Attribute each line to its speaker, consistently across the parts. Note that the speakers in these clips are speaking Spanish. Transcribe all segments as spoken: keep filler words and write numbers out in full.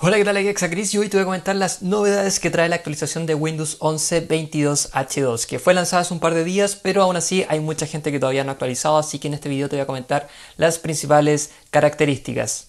Speaker 1: Hola, ¿qué tal? Aquí Exacris y hoy te voy a comentar las novedades que trae la actualización de Windows once veintidós H dos, que fue lanzada hace un par de días, pero aún así hay mucha gente que todavía no ha actualizado, así que en este video te voy a comentar las principales características.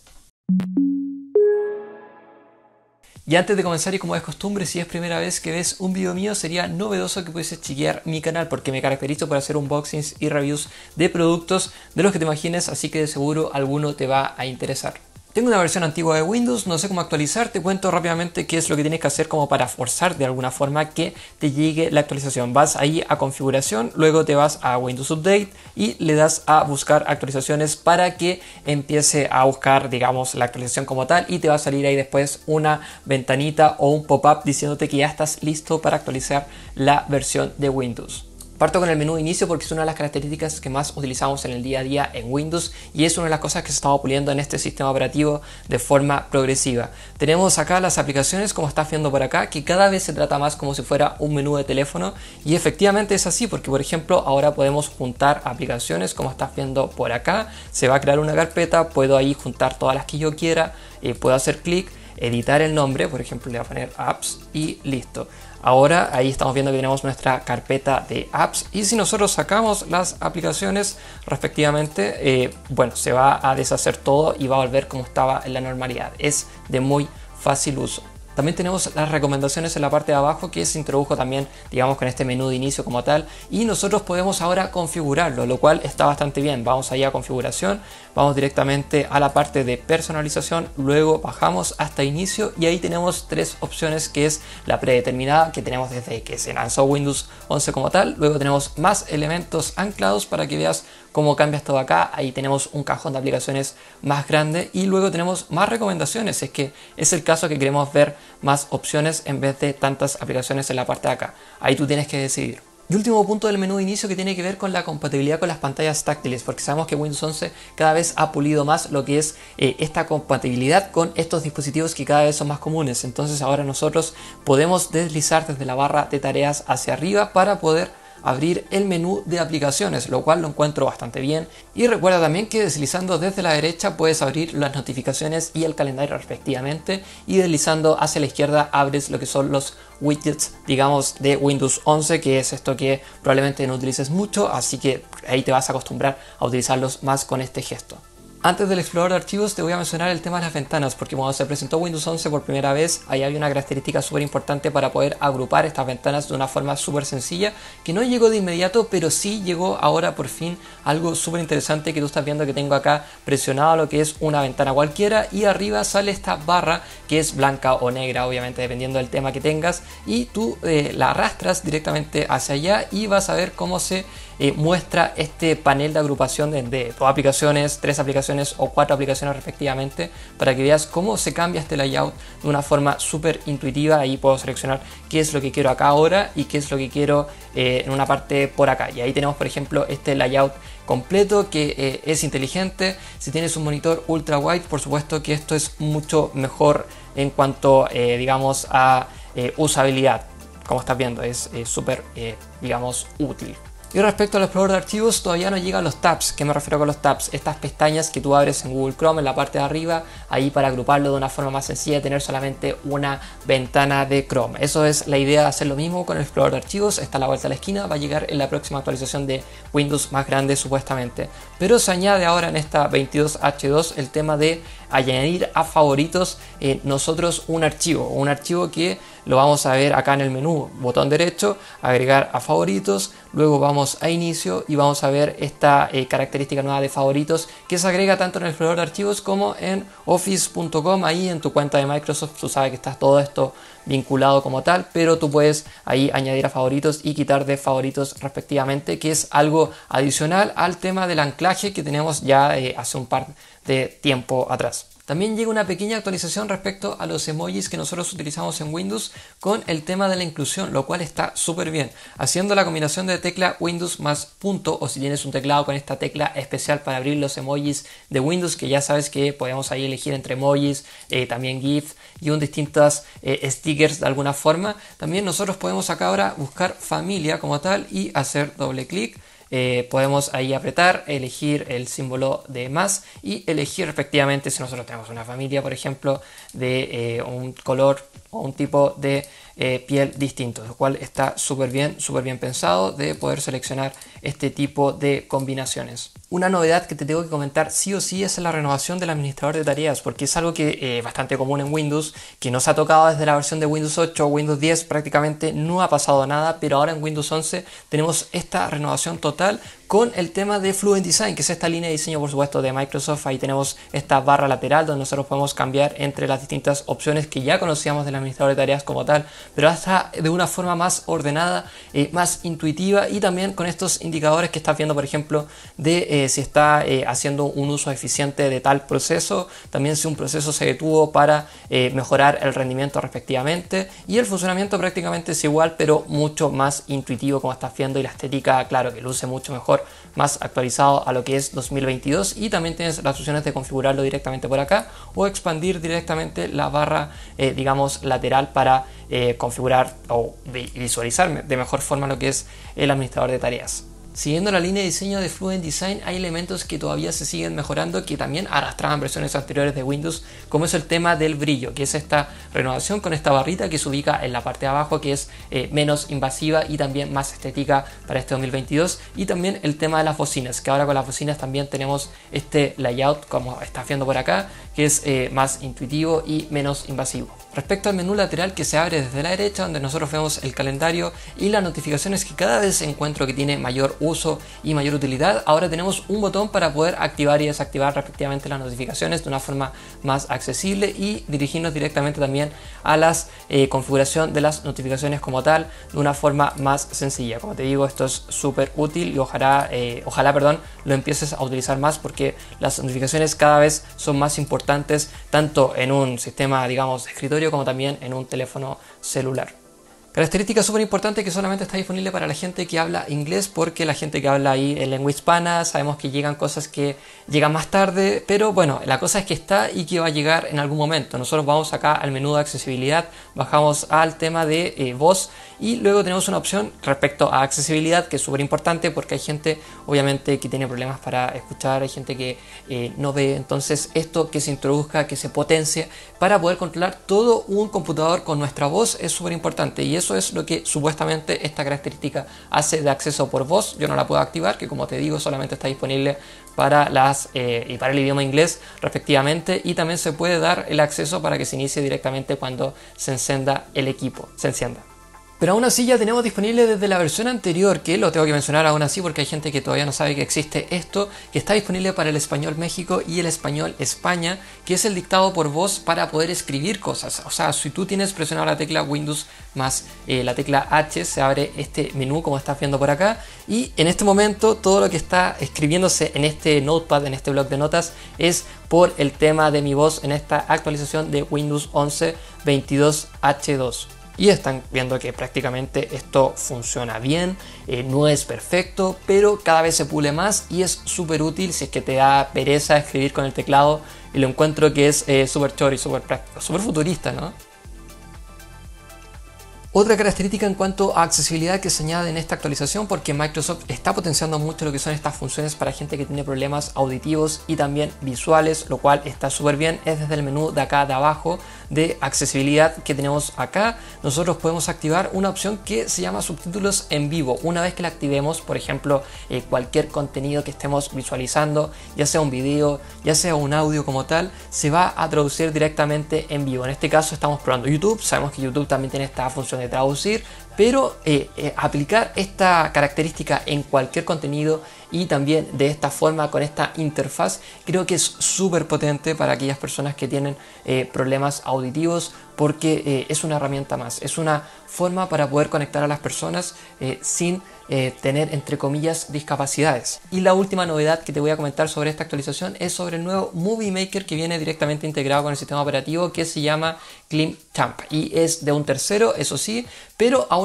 Speaker 1: Y antes de comenzar, y como es costumbre, si es primera vez que ves un video mío, sería novedoso que pudieses chequear mi canal porque me caracterizo por hacer unboxings y reviews de productos de los que te imagines, así que de seguro alguno te va a interesar. Tengo una versión antigua de Windows, no sé cómo actualizar, te cuento rápidamente qué es lo que tienes que hacer como para forzar de alguna forma que te llegue la actualización. Vas ahí a configuración, luego te vas a Windows Update y le das a buscar actualizaciones para que empiece a buscar, digamos, la actualización como tal, y te va a salir ahí después una ventanita o un pop-up diciéndote que ya estás listo para actualizar la versión de Windows. Parto con el menú de inicio porque es una de las características que más utilizamos en el día a día en Windows y es una de las cosas que se está puliendo en este sistema operativo de forma progresiva. Tenemos acá las aplicaciones, como estás viendo por acá, que cada vez se trata más como si fuera un menú de teléfono, y efectivamente es así porque, por ejemplo, ahora podemos juntar aplicaciones como estás viendo por acá. Se va a crear una carpeta, puedo ahí juntar todas las que yo quiera, eh, puedo hacer clic, editar el nombre, por ejemplo le voy a poner apps y listo. Ahora ahí estamos viendo que tenemos nuestra carpeta de apps, y si nosotros sacamos las aplicaciones respectivamente, eh, bueno, se va a deshacer todo y va a volver como estaba en la normalidad. Es de muy fácil uso. También tenemos las recomendaciones en la parte de abajo, que se introdujo también, digamos, con este menú de inicio como tal, y nosotros podemos ahora configurarlo, lo cual está bastante bien. Vamos ahí a configuración, vamos directamente a la parte de personalización, luego bajamos hasta inicio y ahí tenemos tres opciones, que es la predeterminada, que tenemos desde que se lanzó Windows once como tal. Luego tenemos más elementos anclados para que veas cómo cambias todo acá. Ahí tenemos un cajón de aplicaciones más grande, y luego tenemos más recomendaciones. Es que es el caso que queremos ver más opciones en vez de tantas aplicaciones en la parte de acá. Ahí tú tienes que decidir. Y último punto del menú de inicio, que tiene que ver con la compatibilidad con las pantallas táctiles, porque sabemos que Windows once cada vez ha pulido más lo que es eh, esta compatibilidad con estos dispositivos que cada vez son más comunes. Entonces ahora nosotros podemos deslizar desde la barra de tareas hacia arriba para poder abrir el menú de aplicaciones, lo cual lo encuentro bastante bien. Y recuerda también que deslizando desde la derecha puedes abrir las notificaciones y el calendario respectivamente, y deslizando hacia la izquierda abres lo que son los widgets, digamos, de Windows once, que es esto que probablemente no utilices mucho, así que ahí te vas a acostumbrar a utilizarlos más con este gesto. Antes del explorador de archivos te voy a mencionar el tema de las ventanas, porque cuando se presentó Windows once por primera vez, ahí había una característica súper importante para poder agrupar estas ventanas de una forma súper sencilla, que no llegó de inmediato, pero sí llegó ahora por fin algo súper interesante, que tú estás viendo que tengo acá presionado lo que es una ventana cualquiera, y arriba sale esta barra que es blanca o negra, obviamente dependiendo del tema que tengas, y tú eh, la arrastras directamente hacia allá y vas a ver cómo se eh, muestra este panel de agrupación de, de dos aplicaciones, tres aplicaciones o cuatro aplicaciones respectivamente, para que veas cómo se cambia este layout de una forma súper intuitiva. Ahí puedo seleccionar qué es lo que quiero acá ahora y qué es lo que quiero eh, en una parte por acá, y ahí tenemos por ejemplo este layout completo que eh, es inteligente. Si tienes un monitor ultra wide, por supuesto que esto es mucho mejor en cuanto eh, digamos a eh, usabilidad. Como estás viendo, es súper eh, digamos útil. Y respecto al explorador de archivos, todavía no llegan los tabs. ¿Qué me refiero con los tabs? Estas pestañas que tú abres en Google Chrome en la parte de arriba, ahí para agruparlo de una forma más sencilla, tener solamente una ventana de Chrome. Eso es la idea de hacer lo mismo con el explorador de archivos. Está a la vuelta de la esquina, va a llegar en la próxima actualización de Windows más grande supuestamente. Pero se añade ahora en esta veintidós H dos el tema de añadir a favoritos eh, nosotros un archivo, un archivo que lo vamos a ver acá en el menú, botón derecho, agregar a favoritos, luego vamos a inicio y vamos a ver esta eh, característica nueva de favoritos, que se agrega tanto en el explorador de archivos como en office punto com. Ahí en tu cuenta de Microsoft tú sabes que está todo esto vinculado como tal, pero tú puedes ahí añadir a favoritos y quitar de favoritos respectivamente, que es algo adicional al tema del anclaje que tenemos ya eh, hace un par de tiempo atrás. También llega una pequeña actualización respecto a los emojis que nosotros utilizamos en Windows con el tema de la inclusión, lo cual está súper bien. Haciendo la combinación de tecla Windows más punto, o si tienes un teclado con esta tecla especial para abrir los emojis de Windows, que ya sabes que podemos ahí elegir entre emojis, eh, también GIF y un distintas eh, stickers de alguna forma. También nosotros podemos acá ahora buscar familia como tal y hacer doble clic. eh, podemos ahí apretar, elegir el símbolo de más y elegir respectivamente si nosotros tenemos una familia, por ejemplo, de eh, un color o un tipo de eh, piel distinto, lo cual está súper bien, súper bien pensado de poder seleccionar este tipo de combinaciones. Una novedad que te tengo que comentar sí o sí es la renovación del administrador de tareas, porque es algo que es eh, bastante común en Windows, que nos ha tocado desde la versión de Windows ocho o Windows diez, prácticamente no ha pasado nada, pero ahora en Windows once tenemos esta renovación total con el tema de Fluent Design, que es esta línea de diseño, por supuesto, de Microsoft. Ahí tenemos esta barra lateral donde nosotros podemos cambiar entre las distintas opciones que ya conocíamos del administrador de tareas como tal, pero hasta de una forma más ordenada, eh, más intuitiva, y también con estos indicadores que estás viendo, por ejemplo, de eh, si está eh, haciendo un uso eficiente de tal proceso, también si un proceso se detuvo para eh, mejorar el rendimiento respectivamente, y el funcionamiento prácticamente es igual, pero mucho más intuitivo, como estás viendo, y la estética, claro, que luce mucho mejor, más actualizado a lo que es dos mil veintidós, y también tienes las opciones de configurarlo directamente por acá o expandir directamente la barra eh, digamos lateral para eh, configurar o visualizar de mejor forma lo que es el administrador de tareas. Siguiendo la línea de diseño de Fluent Design, hay elementos que todavía se siguen mejorando, que también arrastraban versiones anteriores de Windows, como es el tema del brillo, que es esta renovación con esta barrita que se ubica en la parte de abajo, que es eh, menos invasiva y también más estética para este dos mil veintidós. Y también el tema de las bocinas, que ahora con las bocinas también tenemos este layout, como estás viendo por acá, que es eh, más intuitivo y menos invasivo. Respecto al menú lateral que se abre desde la derecha, donde nosotros vemos el calendario y las notificaciones, que cada vez encuentro que tiene mayor uso y mayor utilidad, ahora tenemos un botón para poder activar y desactivar respectivamente las notificaciones de una forma más accesible y dirigirnos directamente también a la eh, configuración de las notificaciones como tal de una forma más sencilla. Como te digo, esto es súper útil y ojalá, eh, ojalá perdón, lo empieces a utilizar más, porque las notificaciones cada vez son más importantes tanto en un sistema, digamos, de escritorio como también en un teléfono celular. Característica súper importante que solamente está disponible para la gente que habla inglés, porque la gente que habla ahí en lengua hispana sabemos que llegan cosas que llegan más tarde, pero bueno, la cosa es que está y que va a llegar en algún momento. Nosotros vamos acá al menú de accesibilidad, bajamos al tema de eh, voz y luego tenemos una opción respecto a accesibilidad que es súper importante, porque hay gente obviamente que tiene problemas para escuchar, hay gente que eh, no ve, entonces esto que se introduzca, que se potencie para poder controlar todo un computador con nuestra voz es súper importante, y eso Eso es lo que supuestamente esta característica hace de acceso por voz. Yo no la puedo activar, que como te digo solamente está disponible para, las, eh, y para el idioma inglés respectivamente, y también se puede dar el acceso para que se inicie directamente cuando se encienda el equipo, se encienda. Pero aún así ya tenemos disponible desde la versión anterior, que lo tengo que mencionar aún así porque hay gente que todavía no sabe que existe esto, que está disponible para el español México y el español España, que es el dictado por voz para poder escribir cosas. O sea, si tú tienes presionado la tecla Windows más eh, la tecla H, se abre este menú como estás viendo por acá, y en este momento todo lo que está escribiéndose en este notepad, en este bloc de notas, es por el tema de mi voz en esta actualización de Windows once veintidós H dos. Y están viendo que prácticamente esto funciona bien, eh, no es perfecto, pero cada vez se pule más y es súper útil si es que te da pereza escribir con el teclado, y lo encuentro que es eh, súper choro y súper práctico, súper futurista, ¿no? Otra característica en cuanto a accesibilidad que se añade en esta actualización, porque Microsoft está potenciando mucho lo que son estas funciones para gente que tiene problemas auditivos y también visuales, lo cual está súper bien, es desde el menú de acá de abajo de accesibilidad que tenemos acá. Nosotros podemos activar una opción que se llama subtítulos en vivo. Una vez que la activemos, por ejemplo, eh, cualquier contenido que estemos visualizando, ya sea un video, ya sea un audio como tal, se va a traducir directamente en vivo. En este caso estamos probando YouTube, sabemos que YouTube también tiene esta función de traducir, pero eh, eh, aplicar esta característica en cualquier contenido y también de esta forma con esta interfaz creo que es súper potente para aquellas personas que tienen eh, problemas auditivos, porque eh, es una herramienta más, es una forma para poder conectar a las personas eh, sin eh, tener, entre comillas, discapacidades. Y la última novedad que te voy a comentar sobre esta actualización es sobre el nuevo Movie Maker, que viene directamente integrado con el sistema operativo, que se llama ClimChamp y es de un tercero, eso sí, pero aún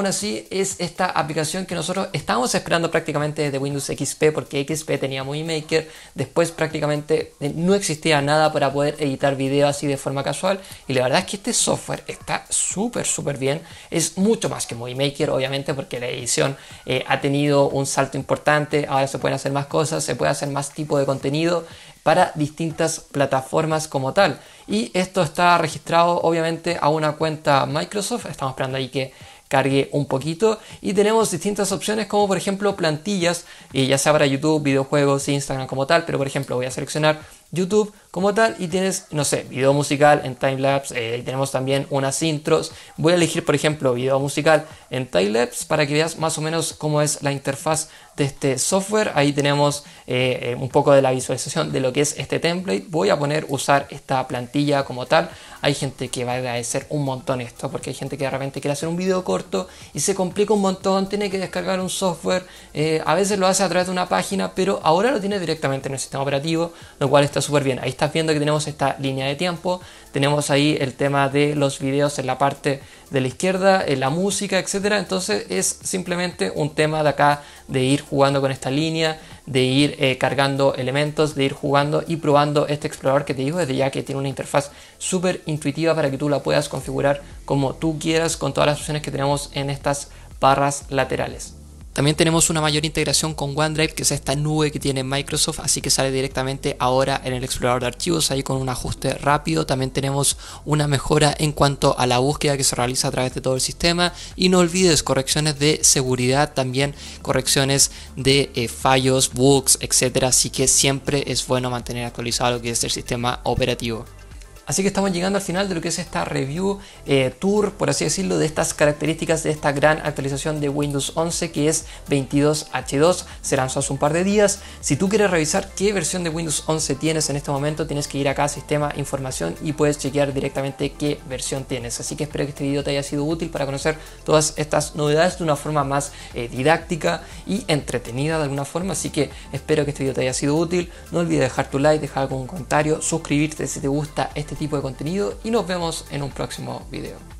Speaker 1: aún así es esta aplicación que nosotros estábamos esperando prácticamente desde Windows X P, porque X P tenía Movie Maker, después prácticamente no existía nada para poder editar video así de forma casual, y la verdad es que este software está súper súper bien. Es mucho más que Movie Maker, obviamente, porque la edición eh, ha tenido un salto importante, ahora se pueden hacer más cosas, se puede hacer más tipo de contenido para distintas plataformas como tal, y esto está registrado obviamente a una cuenta Microsoft. Estamos esperando ahí que cargue un poquito y tenemos distintas opciones, como por ejemplo plantillas, y ya sea para YouTube, videojuegos, Instagram como tal, pero por ejemplo voy a seleccionar YouTube como tal y tienes, no sé, video musical en timelapse, eh, y tenemos también unas intros. Voy a elegir por ejemplo video musical en timelapse para que veas más o menos cómo es la interfaz de este software. Ahí tenemos eh, un poco de la visualización de lo que es este template. Voy a poner usar esta plantilla como tal. Hay gente que va a agradecer un montón esto, porque hay gente que de repente quiere hacer un video corto y se complica un montón, tiene que descargar un software, eh, a veces lo hace a través de una página, pero ahora lo tiene directamente en el sistema operativo, lo cual está súper bien. Ahí estás viendo que tenemos esta línea de tiempo, tenemos ahí el tema de los videos en la parte de la izquierda, en la música, etcétera. Entonces es simplemente un tema de acá de ir jugando con esta línea, de ir eh, cargando elementos, de ir jugando y probando este explorador que te digo desde ya, que tiene una interfaz súper intuitiva para que tú la puedas configurar como tú quieras con todas las opciones que tenemos en estas barras laterales. También tenemos una mayor integración con OneDrive, que es esta nube que tiene Microsoft, así que sale directamente ahora en el explorador de archivos, ahí con un ajuste rápido. También tenemos una mejora en cuanto a la búsqueda que se realiza a través de todo el sistema, y no olvides correcciones de seguridad, también correcciones de eh, fallos, bugs, etcétera. Así que siempre es bueno mantener actualizado lo que es el sistema operativo. Así que estamos llegando al final de lo que es esta review eh, tour, por así decirlo, de estas características de esta gran actualización de Windows once, que es veintidós H dos. Se lanzó hace un par de días. Si tú quieres revisar qué versión de Windows once tienes en este momento, tienes que ir acá a Sistema, Información, y puedes chequear directamente qué versión tienes. Así que espero que este video te haya sido útil para conocer todas estas novedades de una forma más eh, didáctica y entretenida de alguna forma. Así que espero que este video te haya sido útil. No olvides dejar tu like, dejar algún comentario, suscribirte si te gusta este tipo de contenido, y nos vemos en un próximo video.